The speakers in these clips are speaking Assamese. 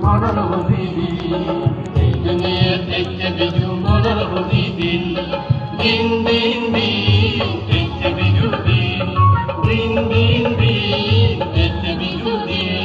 মনৰ হবিবি এই দুনিয়াত দেখতে বিজু মনৰ হবিবি দিন দিন দিন দেখতে বিজু দিন দিন দিন দিন দেখতে বিজু দিন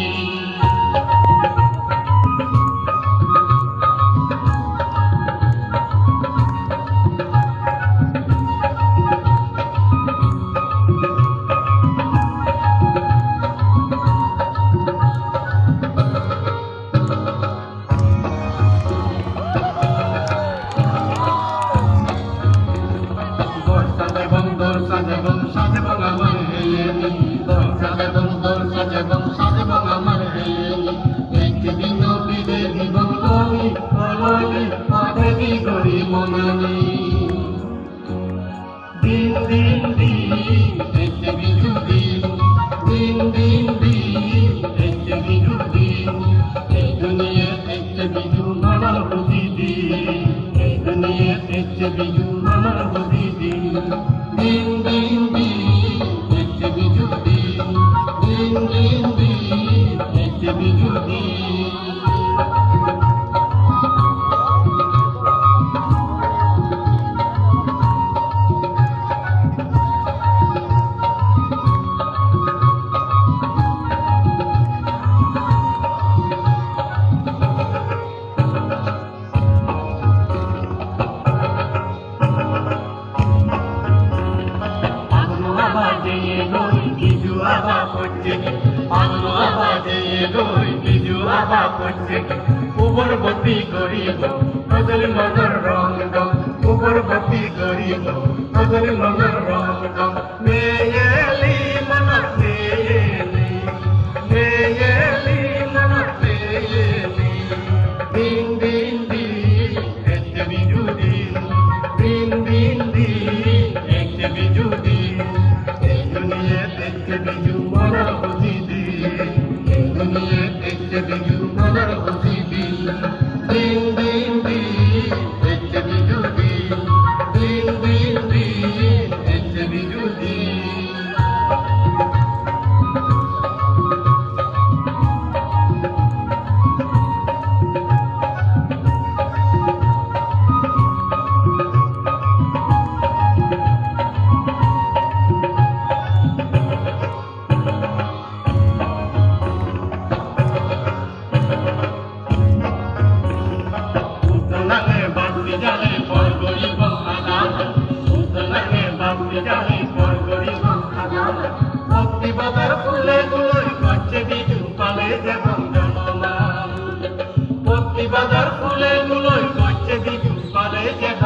Din din din, este bizu din. Din din din, este bizu din. Ei dunia este bizu manar hudi din. Ei dunia este bizu manar hudi din. Din din din, este bizu din. Din din din, este bizu din. উপরবর্তী করিব নজর মনের রং উপরবর্তী করিব নজর মনের রং মেয়েলি মন মেয়েলি মেয়েলি মন মেয়েলি দিন দিন দিন একটা বিজু দিন দিন দিন দিন একটা বিজু দিন এই দুনিয়া দেখতে বিজু মনের হদি দিন এই দুনিয়া দেখতে বিজু মনের হদি দিন দিন দিন দিন দেখতে বিজু দিন দিন দিন দিন দেখতে বিজু দিন প্রতিবাদার ফুলে গুলোই করছে বিজু পালে যেমন জনমান প্রতিবাদার ফুলে গুলোই করছে বিজু পালে যেমন